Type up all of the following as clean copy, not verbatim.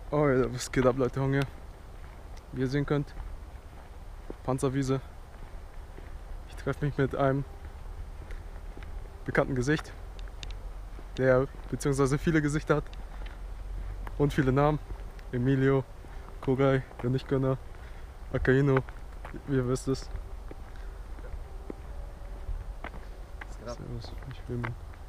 Oh, ja, was geht ab, Leute, Hunger? Wie ihr sehen könnt, Panzerwiese. Ich treffe mich mit einem bekannten Gesicht, der beziehungsweise viele Gesichter hat und viele Namen. Emilio, Kogai, der Nichtgönner, Akaino, wie ihr wisst es. Servus, ich bin.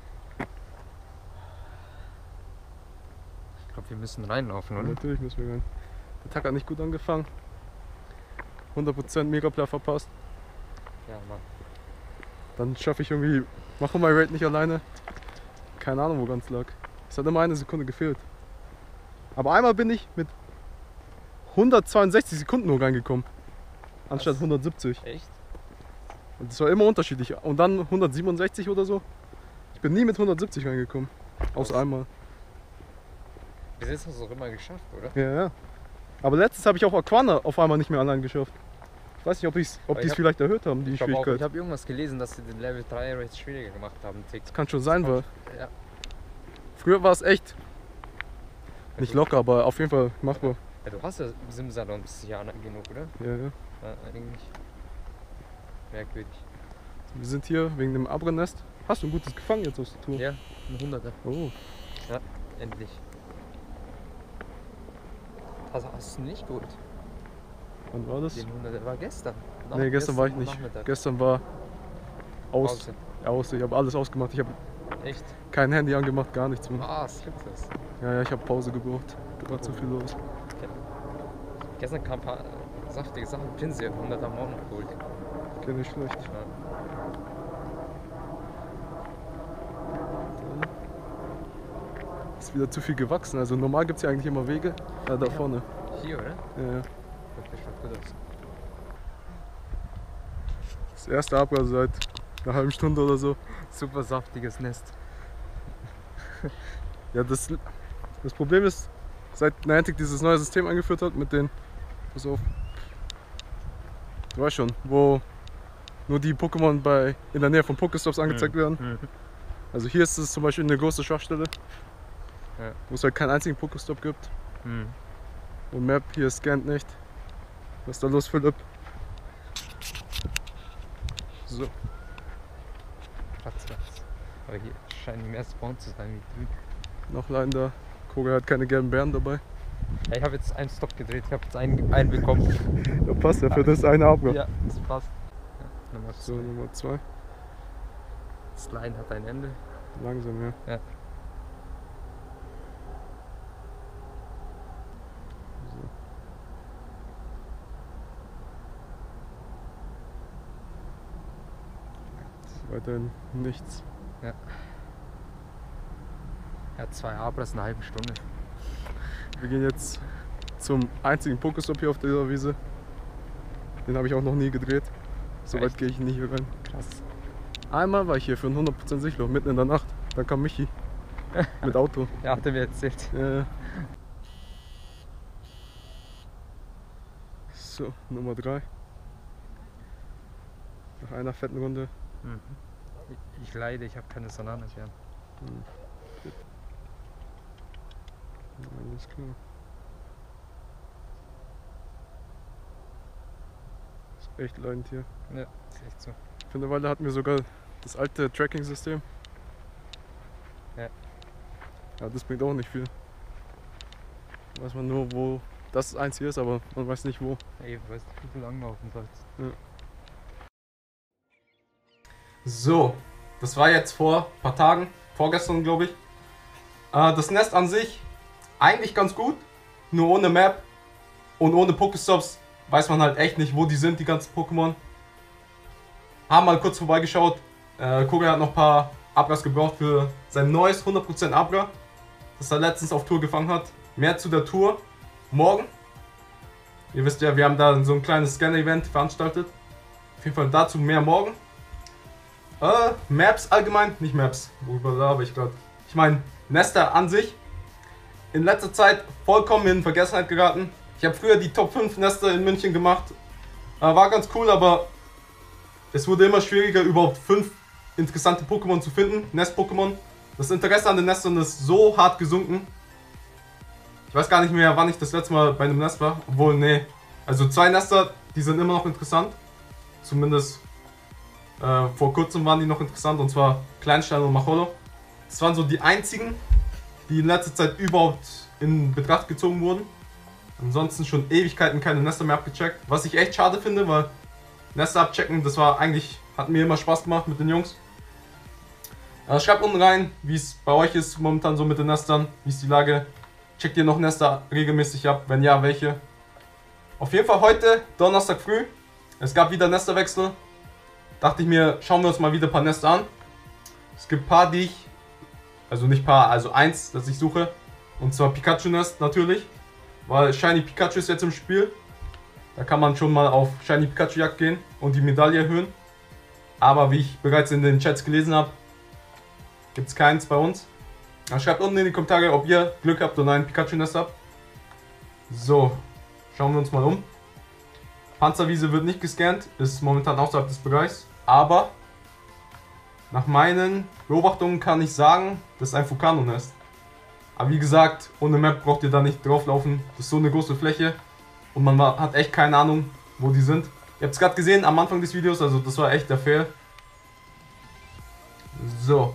Ich glaube, wir müssen reinlaufen, oder? Natürlich müssen wir rein. Der Tag hat nicht gut angefangen. 100% Megaplayer verpasst. Ja, Mann. Dann schaffe ich irgendwie, mache mein Raid nicht alleine. Keine Ahnung, wo ganz lag. Es hat immer eine Sekunde gefehlt. Aber einmal bin ich mit 162 Sekunden nur reingekommen. Anstatt Was? 170. Echt? Und das war immer unterschiedlich. Und dann 167 oder so. Ich bin nie mit 170 reingekommen. Außer Was? einmal. Bis jetzt hast du es auch immer geschafft, oder? Ja, ja. Aber letztens habe ich auch Aquana auf einmal nicht mehr allein geschafft. Ich weiß nicht, ob die Aber es vielleicht erhöht haben, die Ich Schwierigkeit. habe irgendwas gelesen, dass sie den Level 3 Raids schwieriger gemacht haben. Das kann schon sein, weil Ja. früher war es echt nicht locker, aber auf jeden Fall machbar. Ja, du hast ja Simsalons ja genug, oder? Ja, ja. Ja, eigentlich merkwürdig. Wir sind hier wegen dem Abra-Nest. Hast du ein gutes gefangen jetzt aus der Tour? Ja, ein 100er. Oh, Ja, endlich. Also hast du nicht geholt? wann war das? Den 100er war gestern. Nee, gestern war ich nicht. Nachmittag. Gestern war aus. Pause. Aus. Ich habe alles ausgemacht. Ich habe Echt? kein Handy angemacht, gar nichts mehr. Was gibt es? Ja, ja, ich habe Pause gebraucht. Da war zu viel los. Gestern kam ein paar saftige Sachen. Pinsel 100 haben wir auch noch geholt. Okay, nicht schlecht. Ja. Ist wieder zu viel gewachsen. Also normal gibt es ja eigentlich immer Wege. Da Ja. vorne. Hier, oder? Ja, ja. Das schaut gut aus. Das erste Abra seit einer halben Stunde oder so. Super saftiges Nest. Ja, das Problem ist, seit Niantic dieses neue System eingeführt hat mit den. Pass auf. Du weißt schon, wo nur die Pokémon in der Nähe von Pokéstops angezeigt werden. Mhm. Also hier ist es zum Beispiel eine große Schwachstelle, Ja. wo es halt keinen einzigen Pokéstop gibt. Mhm. Und Map hier scannt nicht. Was ist da los, Philipp? So, Platz. Aber hier scheinen mehr Spawn zu sein wie drüben. noch Line da. Koga hat keine gelben Bären dabei. Ja, ich habe jetzt einen Stopp gedreht, ich habe jetzt einen bekommen. Ja, passt ja für das eine Abra. Ja, das passt. Ja, Nummer So, 2. Nummer 2. Das Line hat ein Ende. Langsam, ja. Ja. So. Weiterhin nichts. Ja. Er hat 2 Abras in einer halben Stunde. Wir gehen jetzt zum einzigen Pokestop hier auf dieser Wiese. Den habe ich auch noch nie gedreht. So weit Echt? gehe ich nicht hier rein. Krass. Einmal war ich hier für ein 100% Sichtloch, mitten in der Nacht. Dann kam Michi mit Auto. Ja, hat er mir erzählt. Ja. So, Nummer 3. Nach einer fetten Runde. Mhm. Ich leide, ich habe keine Solanas mehr. Alles klar. Ist echt leidend hier. Ja, ist echt so. Für eine Weile hatten wir sogar das alte Tracking-System. Ja. Ja, das bringt auch nicht viel. Weiß man nur, wo das eins hier ist, aber man weiß nicht wo. Ey, du weißt nicht, wie viel langlaufen sollst. So, das war jetzt vor ein paar Tagen, vorgestern glaube ich. Das Nest an sich eigentlich ganz gut, nur ohne Map und ohne Pokestops weiß man halt echt nicht, wo die sind, die ganzen Pokémon. Haben mal kurz vorbeigeschaut. Koga hat noch ein paar Abras gebraucht für sein neues 100% Abra, das er letztens auf Tour gefangen hat. Mehr zu der Tour morgen. Ihr wisst ja, wir haben da so ein kleines Scanner-Event veranstaltet. Auf jeden Fall dazu mehr morgen. Maps allgemein, nicht Maps, worüber laber ich gerade. Ich meine, Nester an sich. In letzter Zeit vollkommen in Vergessenheit geraten. Ich habe früher die Top 5 Nester in München gemacht. War ganz cool, aber es wurde immer schwieriger, überhaupt 5 interessante Pokémon zu finden, Nest-Pokémon. Das Interesse an den Nestern ist so hart gesunken. Ich weiß gar nicht mehr, wann ich das letzte Mal bei einem Nest war. Obwohl, nee. Also 2 Nester, die sind immer noch interessant. Zumindest vor kurzem waren die noch interessant. Und zwar Kleinstein und Macholo. Das waren so die einzigen, die in letzter Zeit überhaupt in Betracht gezogen wurden. Ansonsten schon Ewigkeiten keine Nester mehr abgecheckt. Was ich echt schade finde, weil Nester abchecken, das war eigentlich, hat mir immer Spaß gemacht mit den Jungs. Schreibt unten rein, wie es bei euch ist momentan so mit den Nestern. Wie ist die Lage? Checkt ihr noch Nester regelmäßig ab? Wenn ja, welche? Auf jeden Fall heute, Donnerstag früh. Es gab wieder Nesterwechsel. Dachte ich mir, schauen wir uns mal wieder ein paar Nester an. Es gibt ein paar, die ich, also nicht paar, also eins, das ich suche. Und zwar Pikachu-Nest natürlich. Weil Shiny Pikachu ist jetzt im Spiel. Da kann man schon mal auf Shiny Pikachu Jagd gehen und die Medaille erhöhen. Aber wie ich bereits in den Chats gelesen habe, gibt es keins bei uns. Dann schreibt unten in die Kommentare, ob ihr Glück habt und ein Pikachu-Nest habt. So, schauen wir uns mal um. Panzerwiese wird nicht gescannt, ist momentan außerhalb des Bereichs. Aber nach meinen Beobachtungen kann ich sagen, das ist ein Vulcano-Nest. Aber wie gesagt, ohne Map braucht ihr da nicht drauflaufen. Das ist so eine große Fläche und man hat echt keine Ahnung, wo die sind. Ihr habt es gerade gesehen am Anfang des Videos, also das war echt der Fail. So.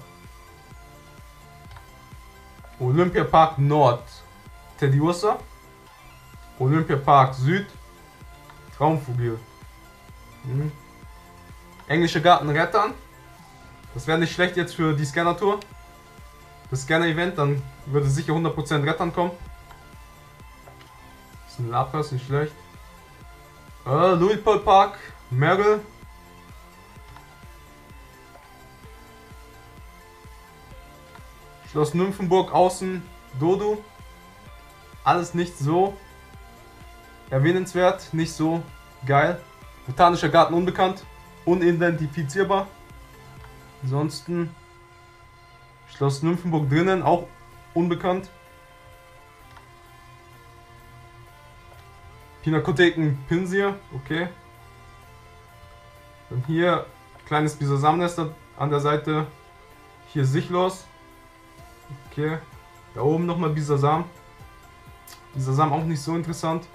Olympiapark Nord, Teddy Ursa. Olympiapark Süd, Traumvogel. Englische Garten Rettern. Das wäre nicht schlecht jetzt für die Scanner-Tour. Das Scanner-Event, dann würde sicher 100% Rettern kommen. Das ist ein Lapras, nicht schlecht. Louisville Park, Merrill. Schloss Nymphenburg außen, Dodo. Alles nicht so erwähnenswert, nicht so geil. Botanischer Garten unbekannt, unidentifizierbar. Ansonsten Schloss Nymphenburg drinnen, auch unbekannt. Pinakotheken Pinsir, okay. Dann hier kleines Bisasam-Nester an der Seite. Hier Sichlos. Okay. Da oben nochmal Bisasam. Bisasam auch nicht so interessant.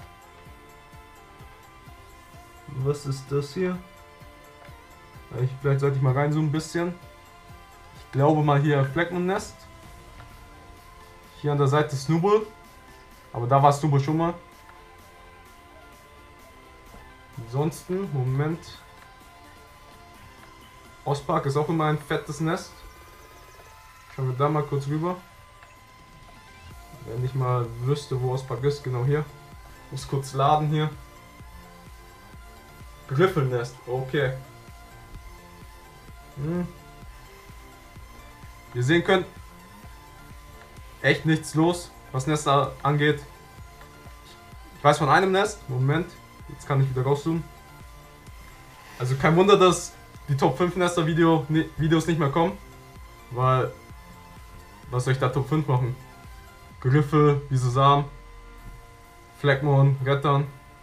Was ist das hier? Vielleicht sollte ich mal reinzoomen ein bisschen. Ich glaube mal hier Fleckmund-Nest. Hier an der Seite Snubbull. Aber da war Snubbull schon mal. Ansonsten, Moment. Ostpark ist auch immer ein fettes Nest. Schauen wir da mal kurz rüber. Wenn ich mal wüsste, wo Ostpark ist, genau hier. Muss kurz laden hier. Griffelnest, okay. Ihr sehen könnt, echt nichts los, was Nester angeht. Ich weiß von einem Nest, Moment, jetzt kann ich wieder rauszoomen. Also kein Wunder, dass die Top 5 Nester Videos nicht mehr kommen, weil, was soll ich da Top 5 machen? Griffel, Bisasam, Fleckmon, Rettern,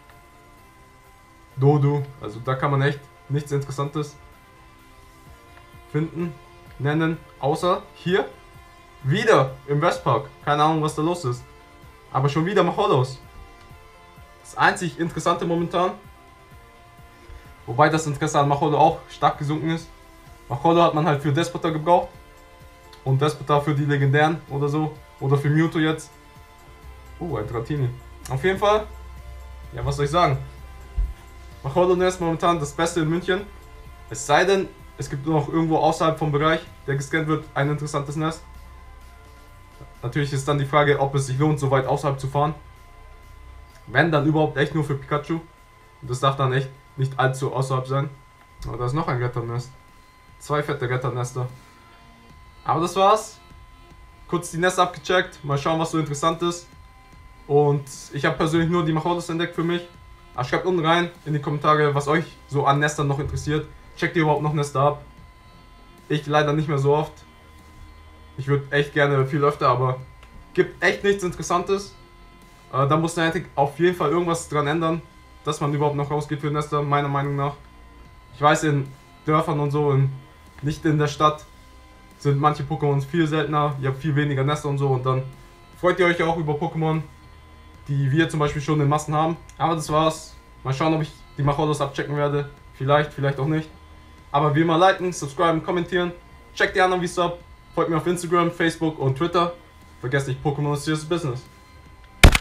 Dodo, also da kann man echt nichts Interessantes finden, nennen, außer hier wieder im Westpark. Keine Ahnung, was da los ist, aber schon wieder Macholos. Das einzig Interessante momentan, wobei das Interesse an Macholo auch stark gesunken ist. Macholo hat man halt für Despota gebraucht und Despota für die Legendären oder so, oder für Mewtwo jetzt. Ein Dratini. Auf jeden Fall, ja, was soll ich sagen? Macholo Nest momentan das Beste in München. Es sei denn, es gibt noch irgendwo außerhalb vom Bereich, der gescannt wird, ein interessantes Nest. Natürlich ist dann die Frage, ob es sich lohnt, so weit außerhalb zu fahren. Wenn, dann überhaupt echt nur für Pikachu. Und das darf dann echt nicht allzu außerhalb sein. Aber da ist noch ein Retternest. 2 fette Retternester. Aber das war's. Kurz die Nester abgecheckt. Mal schauen, was so interessant ist. Und ich habe persönlich nur die Macholos entdeckt für mich. Aber schreibt unten rein in die Kommentare, was euch so an Nestern noch interessiert. Checkt ihr überhaupt noch Nester ab? Ich leider nicht mehr so oft. Ich würde echt gerne viel öfter, aber gibt echt nichts Interessantes. Da muss Niantic auf jeden Fall irgendwas dran ändern, dass man überhaupt noch rausgeht für Nester, meiner Meinung nach. Ich weiß, in Dörfern und so, nicht in der Stadt, sind manche Pokémon viel seltener. Ihr habt viel weniger Nester und so, und dann freut ihr euch auch über Pokémon, die wir zum Beispiel schon in Massen haben. Aber das war's. Mal schauen, ob ich die Macholos abchecken werde. Vielleicht, vielleicht auch nicht. Aber wie immer liken, subscriben, kommentieren. Checkt die anderen Videos ab. Folgt mir auf Instagram, Facebook und Twitter. Vergesst nicht, Pokémon ist serious business.